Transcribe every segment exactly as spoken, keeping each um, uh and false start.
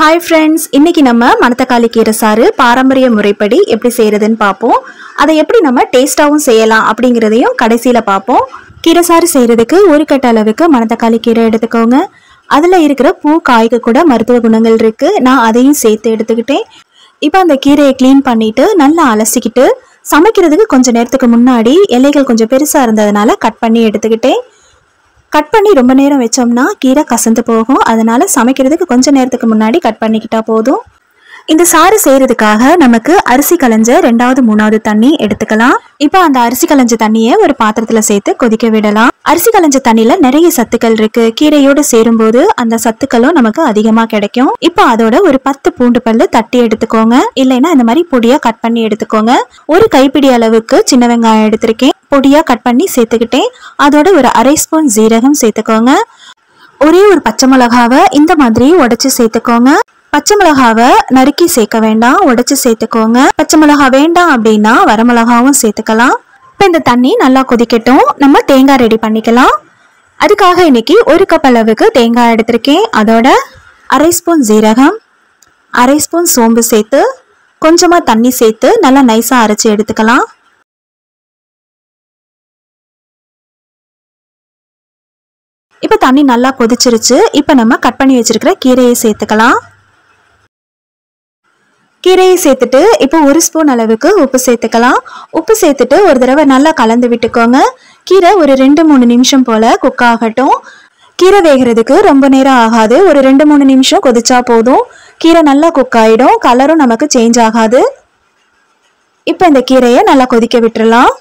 Hi friends, இன்னைக்கு நம்ம மணத்தக்காளி கீரை சாறு பாரம்பரிய முறைப்படி எப்படி செய்யறதுன்னு பாப்போம். அதை எப்படி நம்ம டேஸ்டாவும் செய்யலாம் அப்படிங்கறதையும் கடைசில பாப்போம். கீரை சாறு செய்யறதுக்கு ஒரு கட்ட அளவுக்கு மணத்தக்காளி கீரை எடுத்துக்கோங்க. அதுல இருக்கிற பூ காய்க்கு கூட மருத்துவ குணங்கள் இருக்கு. நான் அதையும் சேர்த்து எடுத்துக்கிட்டேன். இப்போ அந்த கீரையை க்ளீன் பண்ணிட்டு நல்லா அலசிக்கிட்டு சமைக்கிறதுக்கு கொஞ்ச நேரத்துக்கு முன்னாடி இலைகள் கொஞ்சம் பெருசா இருந்ததுனால கட் பண்ணி எடுத்துக்கிட்டேன். கட் பண்ணி ரொம்ப நேரம் வச்சோம்னா கீரை கசந்து போகும். அதனால சமைக்கிறதுக்கு கொஞ்ச நேரத்துக்கு முன்னாடி கட் பண்ணிக்கிட்டா போதும். இந்த சாறு செய்யறதுக்காக நமக்கு அரிசி களைஞ்ச ரெண்டாவது மூணாவது தண்ணி எடுத்துக்கலாம். இப்போ அந்த அரிசி களைஞ்ச தண்ணியை ஒரு பாத்திரத்துல சேர்த்து கொதிக்க விடலாம். அரிசி களைஞ்ச தண்ணியில நிறைய சத்துக்கள் இருக்கு. கீரையோடு சேரும்போது அந்த சத்துக்களும் நமக்கு அதிகமா கிடைக்கும். இப்போ அதோட ஒரு பத்து பூண்டு பல்லு தட்டி எடுத்துக்கோங்க. இல்லைன்னா இந்த மாதிரி பொடியா கட் பண்ணி எடுத்துக்கோங்க. ஒரு கைப்பிடி அளவுக்கு சின்ன வெங்காயம் எடுத்திருக்கேன். பொடியா கட் பண்ணி சேர்த்துக்கிட்டேன். அதோட ஒரு அரை ஸ்பூன் ஜீரகம் சேர்த்துக்கோங்க. ஒரே ஒரு பச்சை மிளகாவை இந்த மாதிரி உடைச்சு சேர்த்துக்கோங்க. பச்சை மிளகாவை நறுக்கி சேர்க்க வேண்டாம், உடைச்சு சேர்த்துக்கோங்க. பச்சை மிளகா வேண்டாம் அப்படின்னா வரமிளகாவும் சேர்த்துக்கலாம். இப்போ இந்த தண்ணி நல்லா கொதிக்கட்டும். நம்ம தேங்காய் ரெடி பண்ணிக்கலாம். அதுக்காக இன்னைக்கு ஒரு கப் அளவுக்கு தேங்காய் எடுத்திருக்கேன். அதோட அரை ஸ்பூன் ஜீரகம், அரை ஸ்பூன் சோம்பு சேர்த்து கொஞ்சமா தண்ணி சேர்த்து நல்லா நைஸா அரைச்சி எடுத்துக்கலாம். இப்போ தண்ணி நல்லா கொதிச்சிருச்சு. இப்போ நம்ம கட் பண்ணி வச்சிருக்கிற கீரையை சேர்த்துக்கலாம். கீரையை சேர்த்துட்டு இப்போ ஒரு ஸ்பூன் அளவுக்கு உப்பு சேர்த்துக்கலாம். உப்பு சேர்த்துட்டு ஒரு தடவை நல்லா கலந்து விட்டுக்கோங்க. கீரை ஒரு ரெண்டு மூணு நிமிஷம் போல குக் ஆகட்டும். கீரை வேகிறதுக்கு ரொம்ப நேரம் ஆகாது. ஒரு ரெண்டு மூணு நிமிஷம் கொதிச்சா போதும். கீரை நல்லா குக் ஆயிடும். கலரும் நமக்கு சேஞ்ச் ஆகாது. இப்போ இந்த கீரையை நல்லா கொதிக்க விட்டுறலாம்.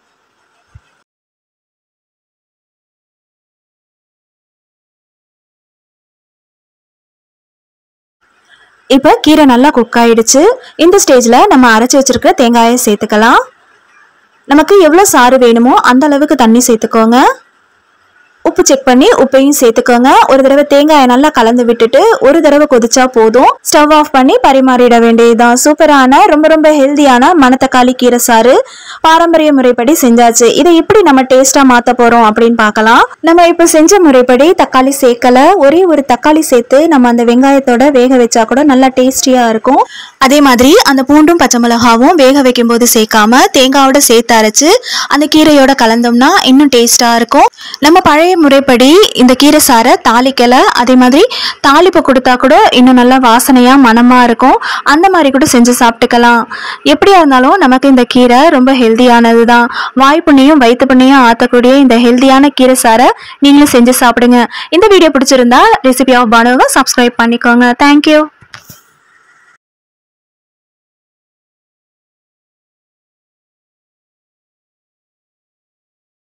இப்போ கீரை நல்லா குக் ஆயிடுச்சு. இந்த ஸ்டேஜ்ல நம்ம அரைச்சி வச்சிருக்கிற தேங்காயை சேர்த்துக்கலாம். நமக்கு எவ்வளவு சாறு வேணுமோ அந்த அளவுக்கு தண்ணி சேர்த்துக்கோங்க. உப்பு செக் பண்ணி உப்பையும் சேர்த்துக்கோங்க. ஒரு தடவை தேங்காயை நல்லா கலந்து விட்டுட்டு ஒரு தடவை கொதிச்சா போதும். ஸ்டவ் ஆஃப் பண்ணி பரிமாறிட வேண்டியதுதான். சூப்பரான ரொம்ப ரொம்ப ஹெல்தியான மணத்தக்காளி கீரை சாறு பாரம்பரிய முறைப்படி செஞ்சாச்சு. இதை எப்படி நம்ம டேஸ்டா மாத்த போறோம் அப்படின்னு பார்க்கலாம். நம்ம இப்ப செஞ்ச முறைப்படி தக்காளி சேர்க்கல. ஒரே ஒரு தக்காளி சேர்த்து நம்ம அந்த வெங்காயத்தோட வேக வச்சா கூட நல்லா டேஸ்டியா இருக்கும். அதே மாதிரி அந்த பூண்டும் பச்சை மிளகாவும் வேக வைக்கும் போது சேர்க்காம தேங்காயோட சேர்த்து அரைச்சு அந்த கீரையோட கலந்தோம்னா இன்னும் டேஸ்டா இருக்கும். நம்ம பழைய முறைப்படி இந்த கீரை சாரை தாளிக்கல. அதே மாதிரி தாளிப்பு கொடுத்தா கூட இன்னும் நல்லா வாசனையா மனமா இருக்கும். அந்த மாதிரி கூட செஞ்சு சாப்பிட்டுக்கலாம். எப்படியா இருந்தாலும் நமக்கு இந்த கீரை ரொம்ப ஹெல்தியானது தான். வாய் புண்ணியும் வயிற்று புண்ணியும் ஆற்றக்கூடிய இந்த ஹெல்தியான கீரை சாரை நீங்களும் செஞ்சு சாப்பிடுங்க. இந்த வீடியோ பிடிச்சிருந்தா ரெசிபி ஆஃப் பானுவை சப்ஸ்கிரைப் பண்ணிக்கோங்க. தேங்க்யூ.